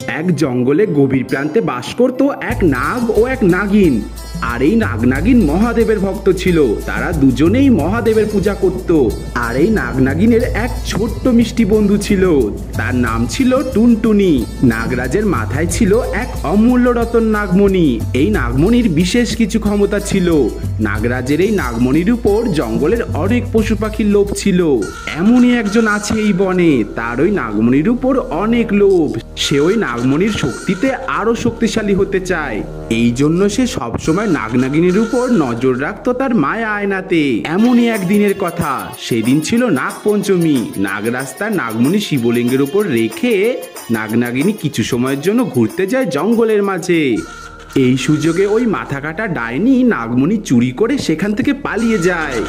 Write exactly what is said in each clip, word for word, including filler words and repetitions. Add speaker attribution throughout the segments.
Speaker 1: এক জঙ্গলে গভীর প্রান্তে বাস করত এক নাগ ও এক নাগিন। আর এই নাগ নাগিন মহাদেবের ভক্ত ছিল। তারা দুজনেই মহাদেবের পূজা করত। আর এই নাগ নাগিনের এক ছোট্ট মিষ্টি বন্ধু ছিল, তার নাম ছিল টুনটুনি। নাগরাজের মাথায় ছিল এক অমূল্য রতন নাগমণি। এই নাগমণির বিশেষ কিছু ক্ষমতা ছিল। নাগরাজের এই নাগমণির উপর জঙ্গলের অনেক পশু পাখির লোভ ছিল। এমনই একজন আছে এই বনে, তার ওই নাগমণির উপর অনেক লোভ। সে ওই নাগমণির শক্তিতে আরো শক্তিশালী হতে চায়। এই জন্য সে সবসময় নাগনাগিনীর উপর নজর রাখতো তার মায়া আয়নাতে। এমনই একদিনের কথা, সেদিন ছিল নাগ পঞ্চমী। নাগরাজ তার নাগমণি শিবলিঙ্গের উপর রেখে নাগনাগিনী কিছু সময়ের জন্য ঘুরতে যায় জঙ্গলের মাঝে। এই সুযোগে ওই মাথা কাটা ডাইনি নাগমণি চুরি করে সেখান থেকে পালিয়ে যায়।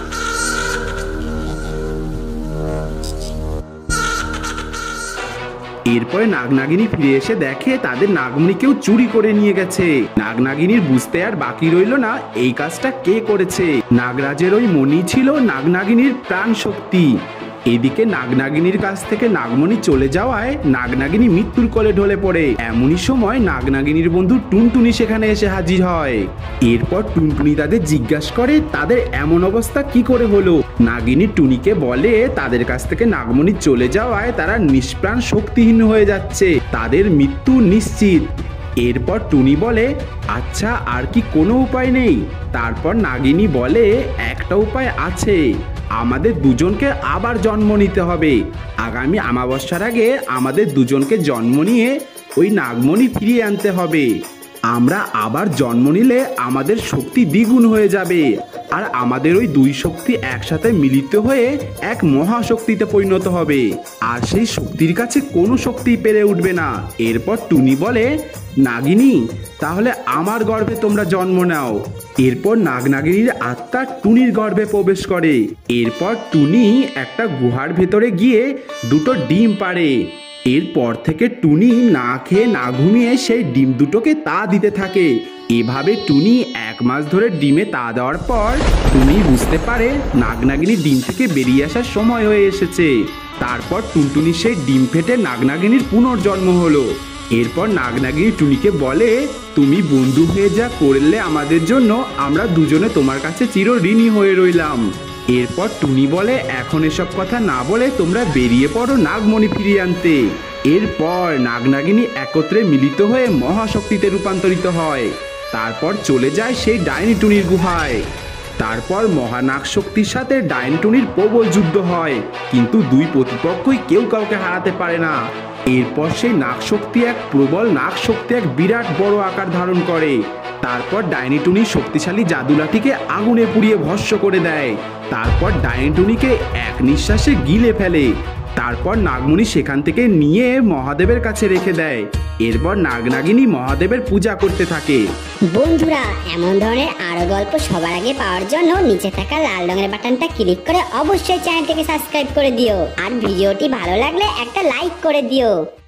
Speaker 1: এরপরে নাগনাগিনী ফিরে এসে দেখে তাদের নাগমণি কেউ চুরি করে নিয়ে গেছে। নাগনাগিনীর বুঝতে আর বাকি রইল না এই কাজটা কে করেছে। নাগরাজের ওই মণি ছিল নাগনাগিনীর প্রাণ শক্তি। এদিকে নাগনাগিনীর কাছ থেকে নাগমণি চলে যাওয়ায় নাগনাগিনী মৃত্যুর কোলে ঢলে পড়ে। এমনই সময় নাগনাগিনীর বন্ধু টুনটুনি সেখানে এসে হাজির হয়। এরপর টুনটুনি তাদের জিজ্ঞাসা করে তাদের এমন অবস্থা কি করে হলো। নাগিনী টুনিকে বলে তাদের কাছ থেকে নাগমণি চলে যাওয়ায় তারা নিষ্প্রাণ শক্তিহীন হয়ে যাচ্ছে, তাদের মৃত্যু নিশ্চিত। এরপর টুনি বলে আচ্ছা আর কি কোনো উপায় নেই? তারপর নাগিনী বলে একটা উপায় আছে, আমাদের দুজনকে আবার জন্ম নিতে হবে। আগামী অমাবস্যার আগে আমাদের দুজনকে জন্ম নিয়ে ওই নাগমণি ফিরিয়ে আনতে হবে। আমরা আবার জন্ম নিলে আমাদের শক্তি দ্বিগুণ হয়ে যাবে, আর আমাদের ওই দুই শক্তি একসাথে মিলিত হয়ে এক মহাশক্তিতে পরিণত হবে, আর সেই শক্তির কাছে কোনো শক্তি পেরে উঠবে না। এরপর টুনি বলে নাগিনী তাহলে আমার গর্ভে তোমরা জন্ম নাও। এরপর নাগনাগিনীর আত্মা টুনির গর্ভে প্রবেশ করে। এরপর টুনি একটা গুহার ভেতরে গিয়ে দুটো ডিম পাড়ে। এরপর থেকে টুনি না খেয়ে না ঘুমিয়ে সেই ডিম দুটোকে তা দিতে থাকে। এভাবে টুনি এক মাস ধরে ডিমে তা দেওয়ার পর টুনি বুঝতে পারে নাগনাগিনীর ডিম থেকে বেরিয়ে আসার সময় হয়ে এসেছে। তারপর টুনটুনি সেই ডিম ফেটে নাগনাগিনীর পুনর্জন্ম হলো। এরপর নাগনাগিনী টুনিকে বলে তুমি বন্ধু হয়ে যা করলে আমাদের জন্য, আমরা দুজনে তোমার কাছে চির ঋণী হয়ে রইলাম। এরপর টুনি বলে এখন এসব কথা না বলে তোমরা বেরিয়ে পড়ো নাগমণি ফিরিয়ে আনতে। এরপর নাগনাগিনী একত্রে মিলিত হয়ে মহাশক্তিতে রূপান্তরিত হয়। তারপর চলে যায় সেই ডাইনি টুনির গুহায়। তারপর মহানাগ শক্তির সাথে ডাইনি টুনির প্রবল যুদ্ধ হয়, কিন্তু দুই প্রতিপক্ষই কেউ কাউকে হারাতে পারে না। এরপর সেই নাগ শক্তি এক প্রবল নাগ শক্তি এক বিরাট বড় আকার ধারণ করে। তারপর ডাইনি টুনি শক্তিশালী জাদুলাঠিকে আগুনে পুড়িয়ে ভস্ম করে দেয়। তারপর ডাইনি টুনিকে এক নিঃশ্বাসে গিলে ফেলে। তারপর নাগমণি সেখান থেকে নিয়ে মহাদেবের কাছে রেখে দেয়। এরপর নাগনাগিনী মহাদেবের পূজা করতে থাকে।
Speaker 2: বন্ধুরা এমন ধরনের আরো গল্প সবার আগে পাওয়ার জন্য নিচে থাকা লাল রঙের বাটনটা ক্লিক করে অবশ্যই চ্যানেলটিকে সাবস্ক্রাইব করে দিও, আর ভিডিওটি ভালো লাগলে একটা লাইক করে দিও।